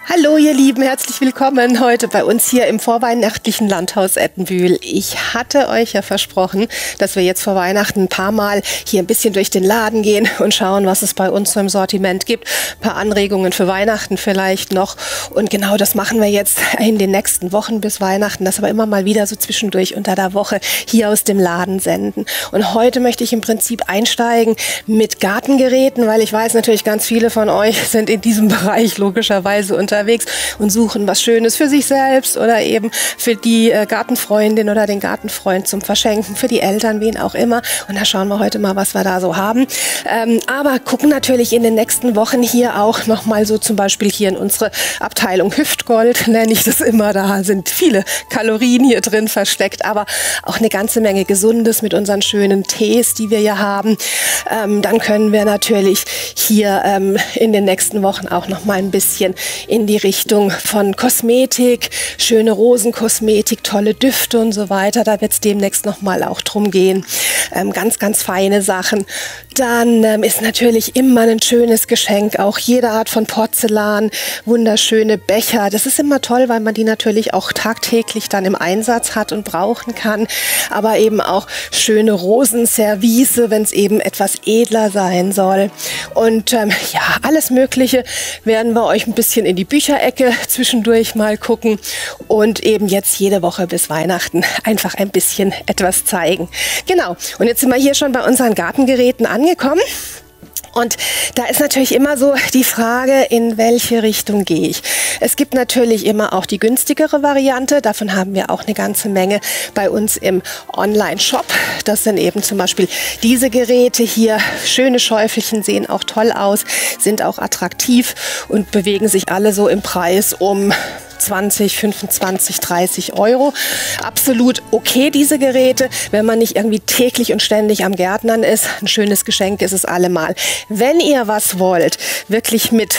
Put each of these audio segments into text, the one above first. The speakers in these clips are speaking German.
Hallo ihr Lieben, herzlich willkommen heute bei uns hier im vorweihnachtlichen Landhaus Ettenbühl. Ich hatte euch ja versprochen, dass wir jetzt vor Weihnachten ein paar Mal hier ein bisschen durch den Laden gehen und schauen, was es bei uns so im Sortiment gibt. Ein paar Anregungen für Weihnachten vielleicht noch. Und genau das machen wir jetzt in den nächsten Wochen bis Weihnachten, das aber immer mal wieder so zwischendurch unter der Woche hier aus dem Laden senden. Und heute möchte ich im Prinzip einsteigen mit Gartengeräten, weil ich weiß natürlich, ganz viele von euch sind in diesem Bereich logischerweise unterwegs und suchen was Schönes für sich selbst oder eben für die Gartenfreundin oder den Gartenfreund zum Verschenken, für die Eltern, wen auch immer. Und da schauen wir heute mal, was wir da so haben. Aber gucken natürlich in den nächsten Wochen hier auch nochmal so zum Beispiel hier in unsere Abteilung Hüftgold, nenne ich das immer. Da sind viele Kalorien hier drin versteckt, aber auch eine ganze Menge Gesundes mit unseren schönen Tees, die wir hier haben. Dann können wir natürlich hier in den nächsten Wochen auch noch mal ein bisschen in die Richtung von Kosmetik, schöne Rosenkosmetik, tolle Düfte und so weiter. Da wird es demnächst noch mal auch drum gehen. Ganz, ganz feine Sachen. Dann ist natürlich immer ein schönes Geschenk, auch jede Art von Porzellan, wunderschöne Becher. Das ist immer toll, weil man die natürlich auch tagtäglich dann im Einsatz hat und brauchen kann. Aber eben auch schöne Rosenservice, wenn es eben etwas edler sein soll. Und ja, alles Mögliche werden wir euch ein bisschen in die Bücherecke zwischendurch mal gucken und eben jetzt jede Woche bis Weihnachten einfach ein bisschen etwas zeigen. Genau, und jetzt sind wir hier schon bei unseren Gartengeräten angekommen. Und da ist natürlich immer so die Frage, in welche Richtung gehe ich. Es gibt natürlich immer auch die günstigere Variante. Davon haben wir auch eine ganze Menge bei uns im Online-Shop. Das sind eben zum Beispiel diese Geräte hier. Schöne Schäufelchen, sehen auch toll aus, sind auch attraktiv und bewegen sich alle so im Preis um 20, 25, 30 Euro. Absolut okay, diese Geräte, wenn man nicht irgendwie täglich und ständig am Gärtnern ist. Ein schönes Geschenk ist es allemal. Wenn ihr was wollt, wirklich mit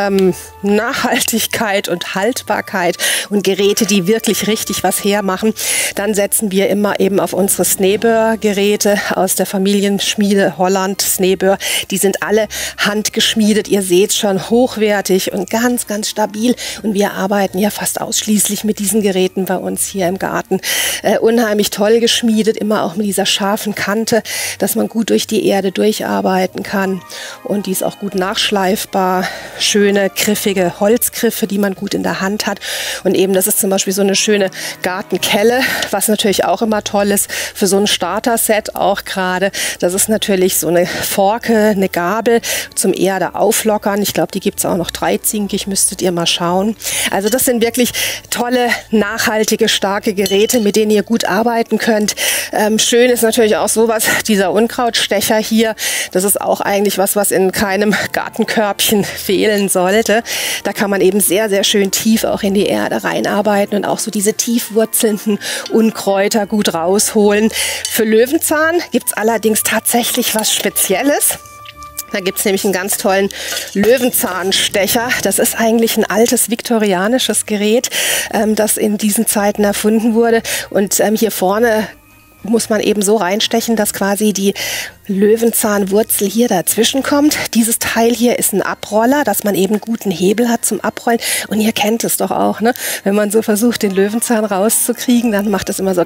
Nachhaltigkeit und Haltbarkeit und Geräte, die wirklich richtig was hermachen, dann setzen wir immer eben auf unsere Sneebeur-Geräte aus der Familienschmiede Holland Sneebeur. Die sind alle handgeschmiedet. Ihr seht schon, hochwertig und ganz, ganz stabil. Und wir arbeiten ja fast ausschließlich mit diesen Geräten bei uns hier im Garten. Unheimlich toll geschmiedet, immer auch mit dieser scharfen Kante, dass man gut durch die Erde durcharbeiten kann. Und die ist auch gut nachschleifbar. Schöne, griffige Holzgriffe, die man gut in der Hand hat. Und eben, das ist zum Beispiel so eine schöne Gartenkelle, was natürlich auch immer toll ist für so ein Starter-Set auch gerade. Das ist natürlich so eine Forke, eine Gabel zum Erde auflockern. Ich glaube, die gibt es auch noch dreizinkig, müsstet ihr mal schauen. Also das sind wirklich tolle, nachhaltige, starke Geräte, mit denen ihr gut arbeiten könnt. Schön ist natürlich auch sowas, dieser Unkrautstecher hier. Das ist auch eigentlich was in keinem Gartenkörbchen fehlen sollte. Da kann man eben sehr, sehr schön tief auch in die Erde reinarbeiten und auch so diese tiefwurzelnden Unkräuter gut rausholen. Für Löwenzahn gibt es allerdings tatsächlich was Spezielles. Da gibt es nämlich einen ganz tollen Löwenzahnstecher. Das ist eigentlich ein altes viktorianisches Gerät, das in diesen Zeiten erfunden wurde. Und hier vorne muss man eben so reinstechen, dass quasi die Löwenzahnwurzel hier dazwischen kommt. Dieses Teil hier ist ein Abroller, dass man eben guten Hebel hat zum Abrollen. Und ihr kennt es doch auch, ne? Wenn man so versucht, den Löwenzahn rauszukriegen, dann macht es immer so.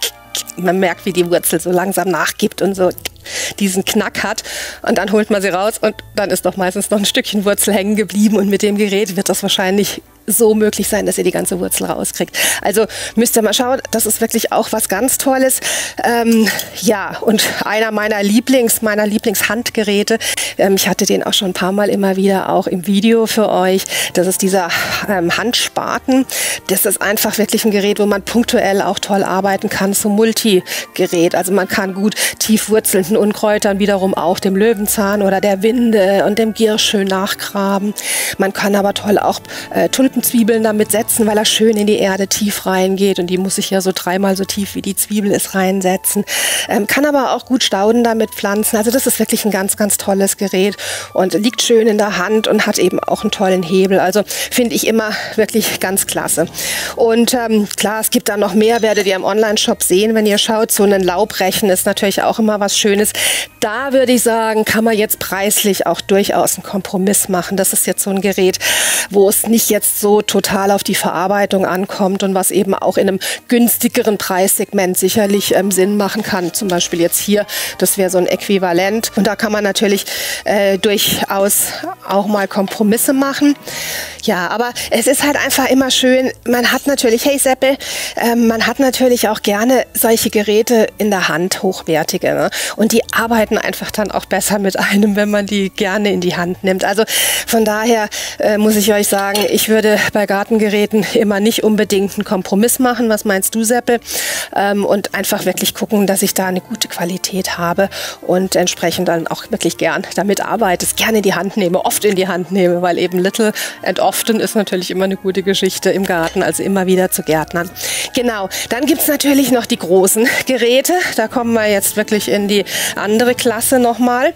Man merkt, wie die Wurzel so langsam nachgibt und so diesen Knack hat. Und dann holt man sie raus und dann ist doch meistens noch ein Stückchen Wurzel hängen geblieben. Und mit dem Gerät wird das wahrscheinlich so möglich sein, dass ihr die ganze Wurzel rauskriegt. Also müsst ihr mal schauen, das ist wirklich auch was ganz Tolles. Ja, und einer meiner Lieblingshandgeräte, ich hatte den auch schon ein paar Mal immer wieder auch im Video für euch, das ist dieser Handspaten. Das ist einfach wirklich ein Gerät, wo man punktuell auch toll arbeiten kann, so Multigerät. Also man kann gut tief wurzelnden Unkräutern wiederum auch dem Löwenzahn oder der Winde und dem Giersch schön nachgraben. Man kann aber toll auch Tulpen Zwiebeln damit setzen, weil er schön in die Erde tief reingeht. Und die muss ich ja so 3-mal so tief, wie die Zwiebel ist, reinsetzen. Kann aber auch gut Stauden damit pflanzen. Also das ist wirklich ein ganz, ganz tolles Gerät und liegt schön in der Hand und hat eben auch einen tollen Hebel. Also finde ich immer wirklich ganz klasse. Und klar, es gibt da noch mehr, werdet ihr im Online-Shop sehen, wenn ihr schaut. So ein Laubrechen ist natürlich auch immer was Schönes. Da würde ich sagen, kann man jetzt preislich auch durchaus einen Kompromiss machen. Das ist jetzt so ein Gerät, wo es nicht jetzt so total auf die Verarbeitung ankommt und was eben auch in einem günstigeren Preissegment sicherlich Sinn machen kann. Zum Beispiel jetzt hier, das wäre so ein Äquivalent. Und da kann man natürlich durchaus auch mal Kompromisse machen. Ja, aber es ist halt einfach immer schön, man hat natürlich, hey Seppel, man hat natürlich auch gerne solche Geräte in der Hand, hochwertige. Ne? Und die arbeiten einfach dann auch besser mit einem, wenn man die gerne in die Hand nimmt. Also von daher muss ich euch sagen, ich würde bei Gartengeräten immer nicht unbedingt einen Kompromiss machen. Was meinst du, Seppel? Und einfach wirklich gucken, dass ich da eine gute Qualität habe und entsprechend dann auch wirklich gern damit arbeite, es gerne in die Hand nehme, oft in die Hand nehme, weil eben little and often ist natürlich immer eine gute Geschichte im Garten, also immer wieder zu Gärtnern. Genau, dann gibt es natürlich noch die großen Geräte, da kommen wir jetzt wirklich in die andere Klasse nochmal.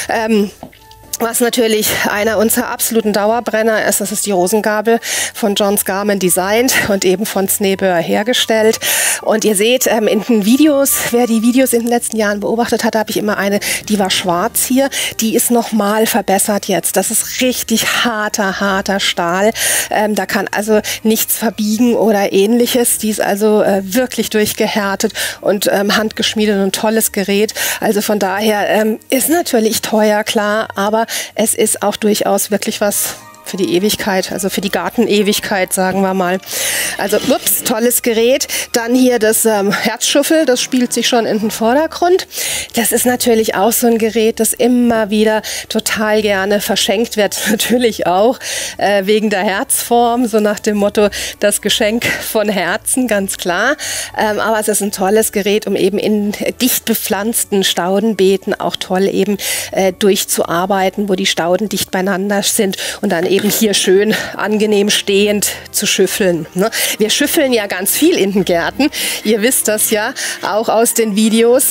Was natürlich einer unserer absoluten Dauerbrenner ist, das ist die Rosengabel von John Garman designt und eben von Sneböer hergestellt. Und ihr seht in den Videos, wer die Videos in den letzten Jahren beobachtet hat, habe ich immer eine, die war schwarz hier, die ist nochmal verbessert jetzt. Das ist richtig harter Stahl. Da kann also nichts verbiegen oder ähnliches. Die ist also wirklich durchgehärtet und handgeschmiedet und ein tolles Gerät. Also von daher ist natürlich teuer, klar, aber es ist auch durchaus wirklich was für die Ewigkeit, also für die Gartenewigkeit, sagen wir mal. Also, ups, tolles Gerät. Dann hier das Herzschuffel, das spielt sich schon in den Vordergrund. Das ist natürlich auch so ein Gerät, das immer wieder total gerne verschenkt wird. Natürlich auch wegen der Herzform, so nach dem Motto, das Geschenk von Herzen, ganz klar. Aber es ist ein tolles Gerät, um eben in dicht bepflanzten Staudenbeeten auch toll eben durchzuarbeiten, wo die Stauden dicht beieinander sind und dann eben hier schön angenehm stehend zu schüffeln. Ne? Wir schüffeln ja ganz viel in den Gärten. Ihr wisst das ja auch aus den Videos.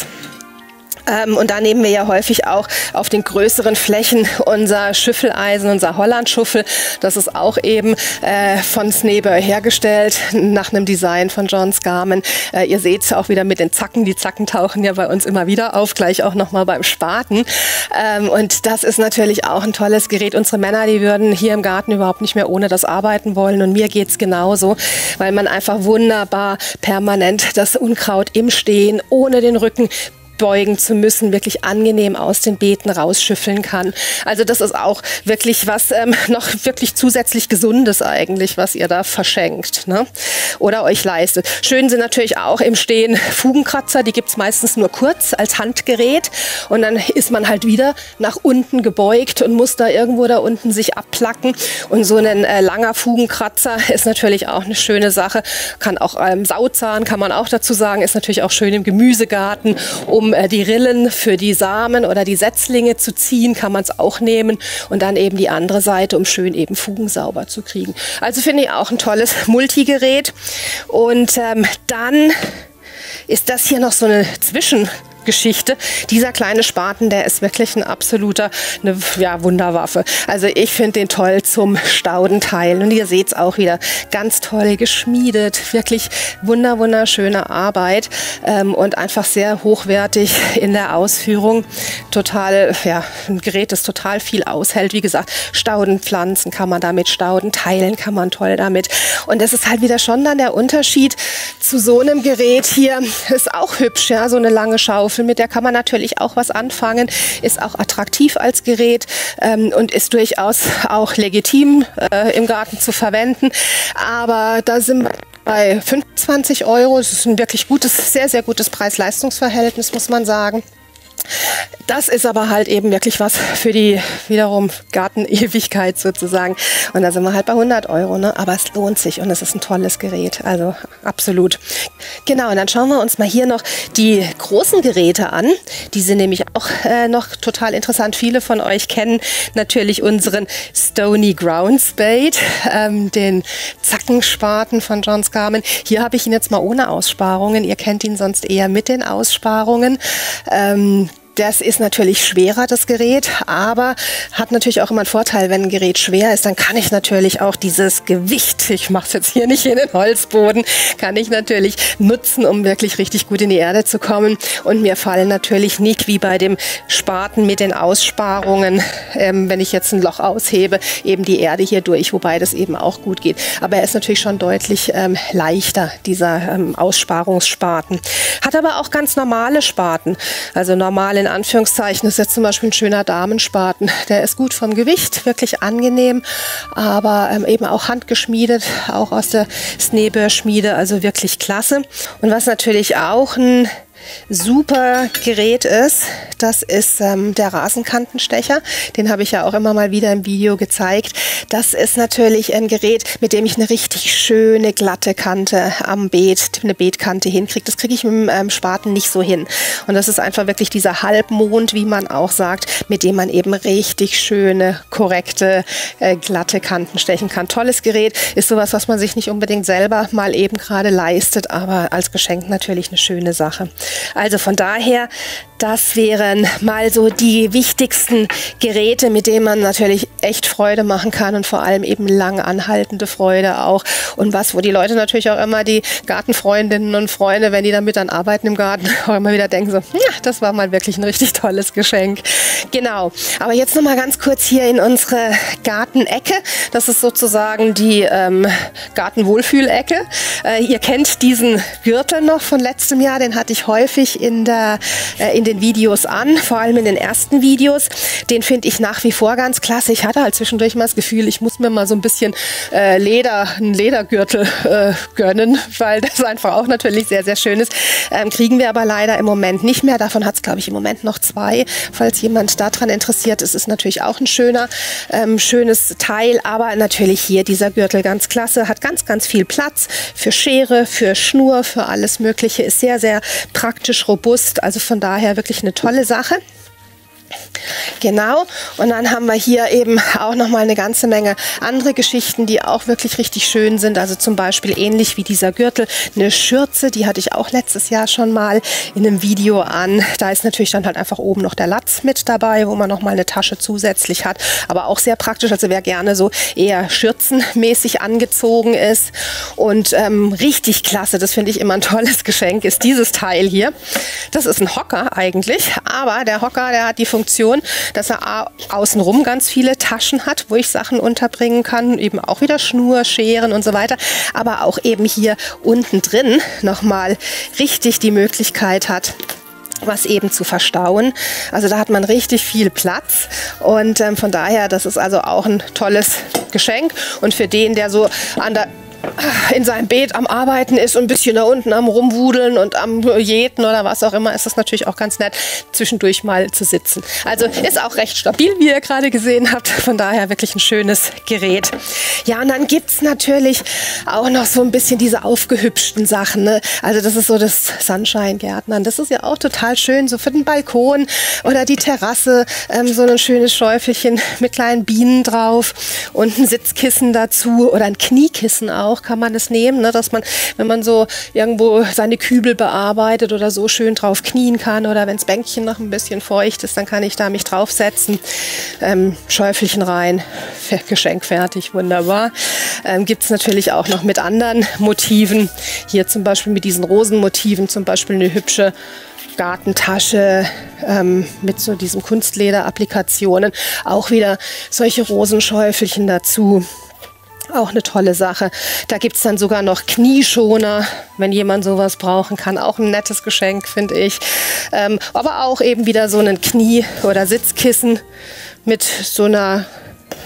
Und da nehmen wir ja häufig auch auf den größeren Flächen unser Schüffeleisen, unser Hollandschuffel. Das ist auch eben von Sneböer hergestellt, nach einem Design von John Garman. Ihr seht es auch wieder mit den Zacken. Die Zacken tauchen ja bei uns immer wieder auf, gleich auch nochmal beim Spaten. Und das ist natürlich auch ein tolles Gerät. Unsere Männer, die würden hier im Garten überhaupt nicht mehr ohne das arbeiten wollen. Und mir geht es genauso, weil man einfach wunderbar permanent das Unkraut im Stehen, ohne den Rücken beugen zu müssen, wirklich angenehm aus den Beeten rausschüffeln kann. Also das ist auch wirklich was noch wirklich zusätzlich Gesundes eigentlich, was ihr da verschenkt, ne? Oder euch leistet. Schön sind natürlich auch im Stehen Fugenkratzer, die gibt es meistens nur kurz als Handgerät und dann ist man halt wieder nach unten gebeugt und muss da irgendwo da unten sich abplacken und so ein langer Fugenkratzer ist natürlich auch eine schöne Sache. Kann auch Sauzahn, kann man auch dazu sagen, ist natürlich auch schön im Gemüsegarten, um die Rillen für die Samen oder die Setzlinge zu ziehen, kann man es auch nehmen und dann eben die andere Seite, um schön eben Fugen sauber zu kriegen. Also finde ich auch ein tolles Multigerät. Und dann ist das hier noch so eine Zwischengeschichte. Dieser kleine Spaten, der ist wirklich eine Wunderwaffe. Also ich finde den toll zum Staudenteilen. Und ihr seht es auch wieder, ganz toll geschmiedet. Wirklich wunderschöne Arbeit und einfach sehr hochwertig in der Ausführung. Total, ja, ein Gerät, das total viel aushält. Wie gesagt, Stauden pflanzen kann man damit, Stauden teilen kann man toll damit. Und das ist halt wieder schon dann der Unterschied zu so einem Gerät hier. Ist auch hübsch, ja, so eine lange Schaufel. Mit der kann man natürlich auch was anfangen, ist auch attraktiv als Gerät und ist durchaus auch legitim im Garten zu verwenden. Aber da sind wir bei 25 Euro. Das ist ein wirklich gutes, sehr gutes Preis-Leistungs-Verhältnis, muss man sagen. Das ist aber halt eben wirklich was für die wiederum Gartenewigkeit sozusagen. Und da sind wir halt bei 100 €, ne? Aber es lohnt sich und es ist ein tolles Gerät, also absolut. Genau, und dann schauen wir uns mal hier noch die großen Geräte an. Die sind nämlich auch noch total interessant. Viele von euch kennen natürlich unseren Stony Ground Spade, den Zackenspaten von John Scarman. Hier habe ich ihn jetzt mal ohne Aussparungen. Ihr kennt ihn sonst eher mit den Aussparungen. Das ist natürlich schwerer, das Gerät, aber hat natürlich auch immer einen Vorteil, wenn ein Gerät schwer ist, dann kann ich natürlich auch dieses Gewicht, ich mache es jetzt hier nicht in den Holzboden, kann ich natürlich nutzen, um wirklich richtig gut in die Erde zu kommen. Und mir fallen natürlich nicht wie bei dem Spaten mit den Aussparungen, wenn ich jetzt ein Loch aushebe, eben die Erde hier durch, wobei das eben auch gut geht. Aber er ist natürlich schon deutlich leichter, dieser Aussparungsspaten. Hat aber auch ganz normale Spaten, also normale in Anführungszeichen, das ist jetzt zum Beispiel ein schöner Damenspaten. Der ist gut vom Gewicht, wirklich angenehm, aber eben auch handgeschmiedet, auch aus der Snebeur-Schmiede, also wirklich klasse. Und was natürlich auch ein super Gerät ist, das ist der Rasenkantenstecher. Den habe ich ja auch immer mal wieder im Video gezeigt. Das ist natürlich ein Gerät, mit dem ich eine richtig schöne glatte Kante am Beet, eine Beetkante hinkriege. Das kriege ich mit dem Spaten nicht so hin. Und das ist einfach wirklich dieser Halbmond, wie man auch sagt, mit dem man eben richtig schöne, korrekte, glatte Kanten stechen kann. Tolles Gerät, ist sowas, was man sich nicht unbedingt selber mal eben gerade leistet, aber als Geschenk natürlich eine schöne Sache. Also von daher, das wären mal so die wichtigsten Geräte, mit denen man natürlich echt Freude machen kann und vor allem eben lang anhaltende Freude auch. Und was, wo die Leute natürlich auch immer, die Gartenfreundinnen und Freunde, wenn die damit dann arbeiten im Garten, auch immer wieder denken so, ja, das war mal wirklich ein richtig tolles Geschenk. Genau. Aber jetzt noch mal ganz kurz hier in unsere Gartenecke. Das ist sozusagen die Gartenwohlfühlecke. Ihr kennt diesen Gürtel noch von letztem Jahr, den hatte ich häufig in den Videos an, vor allem in den ersten Videos. Den finde ich nach wie vor ganz klasse. Ich hatte halt zwischendurch mal das Gefühl, ich muss mir mal so ein bisschen einen Ledergürtel gönnen, weil das einfach auch natürlich sehr, sehr schön ist. Kriegen wir aber leider im Moment nicht mehr. Davon hat es, glaube ich, im Moment noch 2. Falls jemand daran interessiert ist, ist natürlich auch ein schönes Teil. Aber natürlich hier dieser Gürtel ganz klasse, hat ganz, ganz viel Platz für Schere, für Schnur, für alles Mögliche. Ist sehr, sehr praktisch, robust. Also von daher wirklich eine tolle Sache. Genau, und dann haben wir hier eben auch noch mal eine ganze Menge andere Geschichten, die auch wirklich richtig schön sind. Also zum Beispiel ähnlich wie dieser Gürtel, eine Schürze, die hatte ich auch letztes Jahr schon mal in einem Video an. Da ist natürlich dann halt einfach oben noch der Latz mit dabei, wo man noch mal eine Tasche zusätzlich hat. Aber auch sehr praktisch, also wer gerne so eher schürzenmäßig angezogen ist. Und richtig klasse, das finde ich immer ein tolles Geschenk, ist dieses Teil hier. Das ist ein Hocker eigentlich, aber der Hocker, der hat die Funktion, dass er außenrum ganz viele Taschen hat, wo ich Sachen unterbringen kann, eben auch wieder Schnur, Scheren und so weiter, aber auch eben hier unten drin nochmal richtig die Möglichkeit hat, was eben zu verstauen. Also da hat man richtig viel Platz und von daher, das ist also auch ein tolles Geschenk und für den, der so in seinem Beet am Arbeiten ist und ein bisschen da unten am Rumwudeln und am Jäten oder was auch immer, ist das natürlich auch ganz nett, zwischendurch mal zu sitzen. Also ist auch recht stabil, wie ihr gerade gesehen habt. Von daher wirklich ein schönes Gerät. Ja, und dann gibt es natürlich auch noch so ein bisschen diese aufgehübschten Sachen, ne? Also das ist so das Sunshine-Gärtnern. Das ist ja auch total schön, so für den Balkon oder die Terrasse. So ein schönes Schäufelchen mit kleinen Bienen drauf und ein Sitzkissen dazu oder ein Kniekissen auch. Kann man es nehmen, ne, dass man, wenn man so irgendwo seine Kübel bearbeitet oder so, schön drauf knien kann oder wenn das Bänkchen noch ein bisschen feucht ist, dann kann ich da mich draufsetzen. Schäufelchen rein, Geschenk fertig, wunderbar. Gibt es natürlich auch noch mit anderen Motiven. Hier zum Beispiel mit diesen Rosenmotiven, zum Beispiel eine hübsche Gartentasche mit so diesen Kunstleder-Applikationen. Auch wieder solche Rosenschäufelchen dazu. Auch eine tolle Sache. Da gibt es dann sogar noch Knieschoner, wenn jemand sowas brauchen kann. Auch ein nettes Geschenk, finde ich. Aber auch eben wieder so ein Knie- oder Sitzkissen mit so einer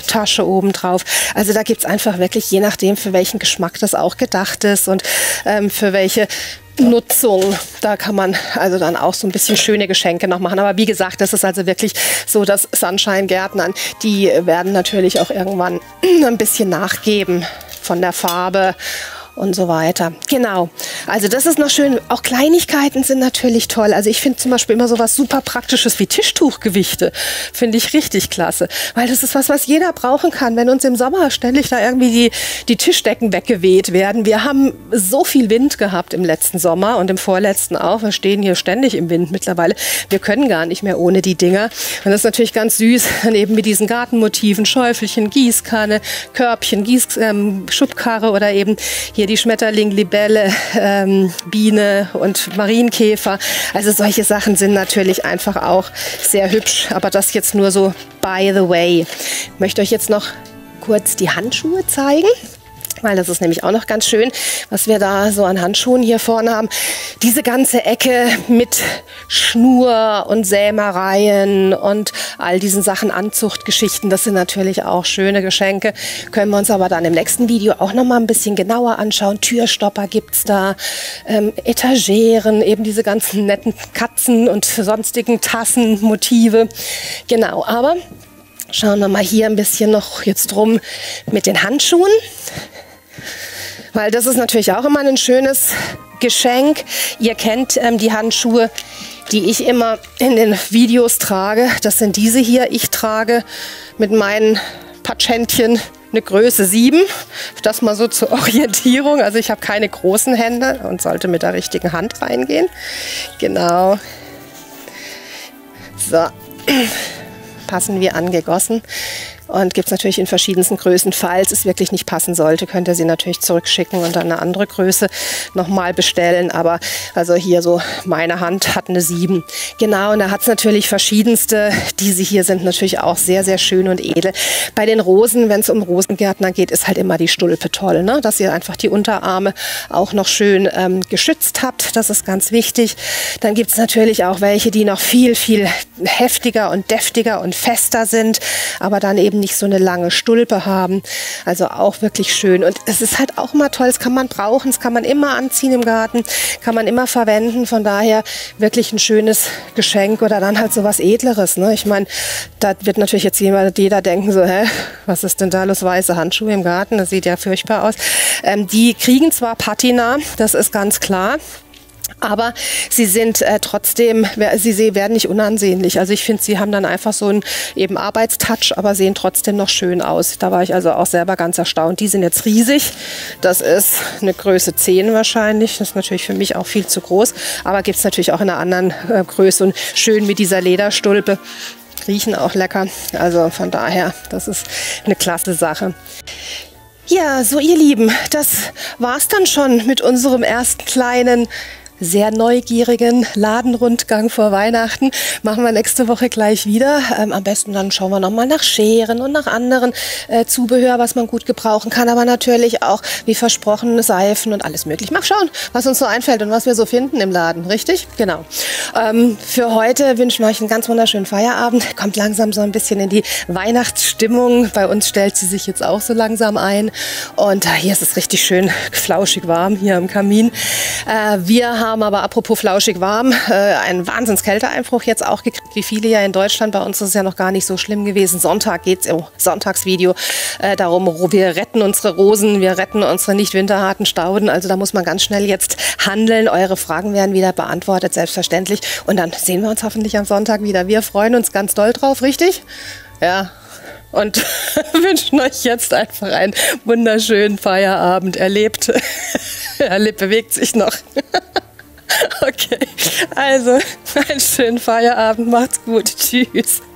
Schmucktasche obendrauf. Also da gibt es einfach wirklich, je nachdem, für welchen Geschmack das auch gedacht ist und für welche Nutzung. Da kann man also dann auch so ein bisschen schöne Geschenke noch machen. Aber wie gesagt, das ist also wirklich so, dass Sunshine-Gärtnern, die werden natürlich auch irgendwann ein bisschen nachgeben von der Farbe und so weiter. Genau. Also das ist noch schön. Auch Kleinigkeiten sind natürlich toll. Also ich finde zum Beispiel immer so was super Praktisches wie Tischtuchgewichte. Finde ich richtig klasse. Weil das ist was jeder brauchen kann. Wenn uns im Sommer ständig da irgendwie die Tischdecken weggeweht werden. Wir haben so viel Wind gehabt im letzten Sommer und im vorletzten auch. Wir stehen hier ständig im Wind mittlerweile. Wir können gar nicht mehr ohne die Dinger. Und das ist natürlich ganz süß. Dann eben mit diesen Gartenmotiven, Schäufelchen, Gießkanne, Körbchen, Schubkarre oder eben hier die Schmetterling, Libelle, Biene und Marienkäfer. Also solche Sachen sind natürlich einfach auch sehr hübsch. Aber das jetzt nur so by the way. Ich möchte euch jetzt noch kurz die Handschuhe zeigen. Weil das ist nämlich auch noch ganz schön, was wir da so an Handschuhen hier vorne haben. Diese ganze Ecke mit Schnur und Sämereien und all diesen Sachen, Anzuchtgeschichten, das sind natürlich auch schöne Geschenke. Können wir uns aber dann im nächsten Video auch noch mal ein bisschen genauer anschauen. Türstopper gibt es da, Etageren, eben diese ganzen netten Katzen und sonstigen Tassen, Motive. Genau, aber schauen wir mal hier ein bisschen noch jetzt drum mit den Handschuhen. Weil das ist natürlich auch immer ein schönes Geschenk. Ihr kennt die Handschuhe, die ich immer in den Videos trage. Das sind diese hier. Ich trage mit meinen Patschhändchen eine Größe 7. Das mal so zur Orientierung. Also ich habe keine großen Hände und sollte mit der richtigen Hand reingehen. Genau. So. Passen wie angegossen. Und gibt es natürlich in verschiedensten Größen. Falls es wirklich nicht passen sollte, könnt ihr sie natürlich zurückschicken und dann eine andere Größe nochmal bestellen. Aber also hier so, meine Hand hat eine 7. Genau, und da hat es natürlich verschiedenste. Diese hier sind natürlich auch sehr, sehr schön und edel. Bei den Rosen, wenn es um Rosengärtner geht, ist halt immer die Stulpe toll, ne? Dass ihr einfach die Unterarme auch noch schön geschützt habt. Das ist ganz wichtig. Dann gibt es natürlich auch welche, die noch viel, viel heftiger und deftiger und fester sind, aber dann eben nicht so eine lange Stulpe haben. Also auch wirklich schön. Und es ist halt auch immer toll, das kann man brauchen, das kann man immer anziehen im Garten, kann man immer verwenden. Von daher wirklich ein schönes Geschenk oder dann halt so was Edleres. Ne? Ich meine, da wird natürlich jetzt jeder denken so, hä, was ist denn da los, weiße Handschuhe im Garten? Das sieht ja furchtbar aus. Die kriegen zwar Patina, das ist ganz klar. Aber sie sind trotzdem, sie werden nicht unansehnlich. Also ich finde, sie haben dann einfach so einen eben Arbeitstouch, aber sehen trotzdem noch schön aus. Da war ich also auch selber ganz erstaunt. Die sind jetzt riesig. Das ist eine Größe 10 wahrscheinlich. Das ist natürlich für mich auch viel zu groß. Aber gibt es natürlich auch in einer anderen Größe und schön mit dieser Lederstulpe. Riechen auch lecker. Also von daher, das ist eine klasse Sache. Ja, so ihr Lieben, das war's dann schon mit unserem ersten kleinen sehr neugierigen Ladenrundgang vor Weihnachten. Machen wir nächste Woche gleich wieder. Am besten dann schauen wir nochmal nach Scheren und nach anderen Zubehör, was man gut gebrauchen kann. Aber natürlich auch, wie versprochen, Seifen und alles möglich. Mal schauen, was uns so einfällt und was wir so finden im Laden. Richtig? Genau. Für heute wünschen wir euch einen ganz wunderschönen Feierabend. Kommt langsam so ein bisschen in die Weihnachtsstimmung. Bei uns stellt sie sich jetzt auch so langsam ein. Und hier ist es richtig schön flauschig warm hier am Kamin. Wir haben aber, apropos flauschig warm, einen Wahnsinns-Kälteeinbruch jetzt auch gekriegt, wie viele ja in Deutschland. Bei uns ist es ja noch gar nicht so schlimm gewesen. Sonntag geht es im Sonntagsvideo darum, wir retten unsere Rosen, wir retten unsere nicht winterharten Stauden. Also da muss man ganz schnell jetzt handeln. Eure Fragen werden wieder beantwortet, selbstverständlich. Und dann sehen wir uns hoffentlich am Sonntag wieder. Wir freuen uns ganz doll drauf, richtig? Ja. Und wünschen euch jetzt einfach einen wunderschönen Feierabend. Erlebt, bewegt sich noch. Okay, also einen schönen Feierabend, macht's gut, tschüss.